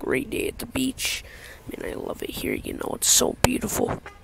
great day at the beach. I mean, I love it here, you know, it's so beautiful.